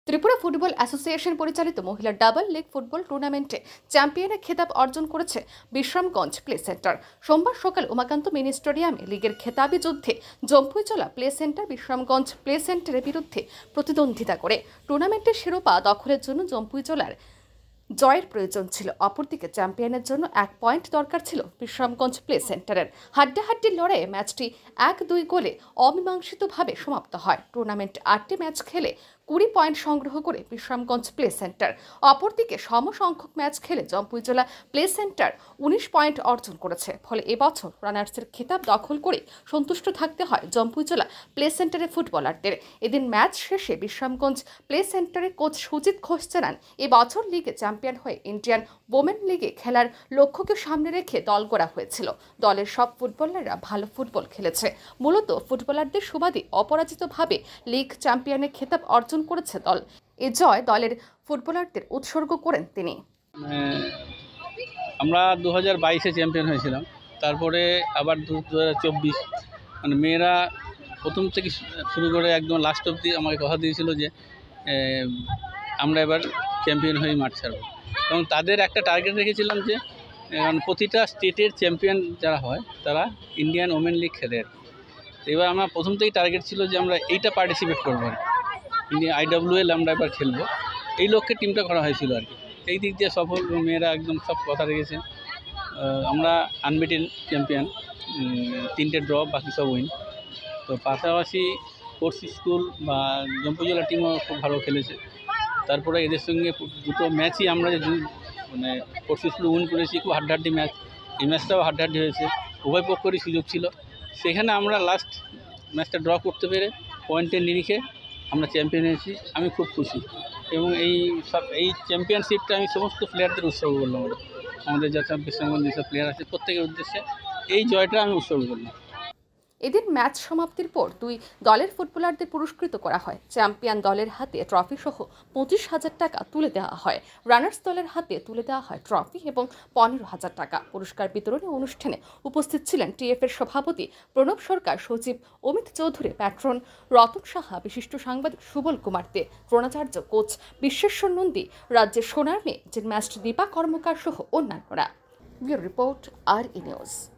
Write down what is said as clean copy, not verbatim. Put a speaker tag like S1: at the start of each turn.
S1: Tripura football association পরিচালিত মহিলা double league football টুর্নামেন্টে চ্যাম্পিয়নের খেতাব অর্জন করেছে বিশ্রামগঞ্জ প্লে সেন্টার। সোমবার সকাল উমাকান্ত মিনি স্টেডিয়ামে লিগের খেতাবি যুদ্ধে Jampuijala play centre Bishramganj play সেন্টারের বিরুদ্ধে প্রতিদ্বন্দ্বিতা করে টুর্নামেন্টের শিরোপা দখলের জন্য জম্পুইজলার জয়ের প্রয়োজন ছিল। অপরদিকে চ্যাম্পিয়নের জন্য 1 পয়েন্ট দরকার ছিল বিশ্রামগঞ্জ প্লে সেন্টারের। হাড্ডাহাড্ডির লড়াইয়ে ম্যাচটি 1-2 গোলে অমীমাংসিতভাবে সমাপ্ত হয়। টুর্নামেন্ট 8টি ম্যাচ খেলে 20 পয়েন্ট সংগ্রহ করে বিশ্রামগঞ্জ প্লে সেন্টার। অপরদিকে সমসংখ্যক ম্যাচ খেলে জম্পুইজলা প্লে সেন্টার 19 পয়েন্ট অর্জন করেছে। ফলে এবছর রানার্সের খেতাব দখল করে সন্তুষ্ট থাকতে হয় জম্পুইজলা প্লে সেন্টারের ফুটবলারদের। এদিন ম্যাচ শেষে বিশ্রামগঞ্জ প্লে সেন্টারের কোচ সুজিত ঘোষ জানান, এবছর লিগে চ্যাম্পিয়ন হয়ে ইন্ডিয়ান ওমেন লিগে খেলার লক্ষ্যকে সামনে রেখে দল গড়া হয়েছিল। দলের সব ফুটবলাররা ভালো ফুটবল খেলেছে। মূলত ফুটবলারদের সুবাদে অপরাজিতভাবে লিগ চ্যাম্পিয়নের খেতাব অর্জন করেছে দল। এই জয় দলের ফুটবলারদের উৎসর্গ করেন তিনি।
S2: আমরা 2022-এ চ্যাম্পিয়ন হয়েছিলাম, তারপরে আবার 2024 মানে মেয়েরা প্রথম থেকে শুরু করে একদম লাস্ট অবধি আমাকে কথা দিয়েছিল যে আমরা এবার চ্যাম্পিয়ন হয়ে মাঠ ছাড়ব, এবং তাদের একটা টার্গেট রেখেছিলাম যে প্রতিটা স্টেটের চ্যাম্পিয়ন যারা হয় তারা ইন্ডিয়ান ওমেন লিগ খেলে। এবার আমার প্রথম থেকেই টার্গেট ছিল যে আমরা এইটা পার্টিসিপেট করবো, ইন্ডিয়া IWL আমরা এবার খেলবো, এই লক্ষ্যে টিমটা করা হয়েছিল আর কি। এই দিক দিয়ে সফল, মেয়েরা একদম সব কথা রেখেছে। আমরা আনবিটেন চ্যাম্পিয়ন, 3টে ড্র, বাকি সব উইন। তো পাশাপাশি কোর্স স্কুল বা জম্পুইজলা টিমও খুব ভালো খেলেছে। তারপরে এদের সঙ্গে দুটো ম্যাচই আমরা যে মানে কোর্স স্কুল উইন করেছি, খুব হাড্ডাহাড্ডি ম্যাচ। এই ম্যাচটাও হাড্ডাহাড্ডি হয়েছে, উভয় পক্ষেরই সুযোগ ছিল। সেখানে আমরা লাস্ট ম্যাচটা ড্র করতে পেরে পয়েন্টের নিরিখে আমরা চ্যাম্পিয়ন হয়েছি। আমি খুব খুশি, এবং এই চ্যাম্পিয়নশিপটা আমি সমস্ত প্লেয়ারদের উৎসর্গ করলাম। আমাদের যাতে বিশ্রামগঞ্জ যেসব প্লেয়ার আছে প্রত্যেকের উদ্দেশ্যে এই জয়টা আমি উৎসর্গ করলাম।
S1: এদিন ম্যাচ সমাপ্তির পর 2 দলের ফুটবলারদের পুরস্কৃত করা হয়। চ্যাম্পিয়ন দলের হাতে ট্রফি সহ 25,000 টাকা তুলে দেওয়া হয়। রানার্স দলের হাতে তুলে দেওয়া হয় ট্রফি এবং 15,000 টাকা। পুরস্কার বিতরণী অনুষ্ঠানে উপস্থিত ছিলেন টিএফের সভাপতি প্রণব সরকার, সচিব অমিত চৌধুরী, প্যাট্রন রতন সাহা, বিশিষ্ট সাংবাদিক সুবল কুমার দে, দ্রোণাচার্য, কোচ বিশ্বেশ্বর নন্দী, রাজ্যের সোনার মেয়ে জিমন্যাস্ট দীপা কর্মকার সহ অন্যান্যরা। Bureau report, RE news.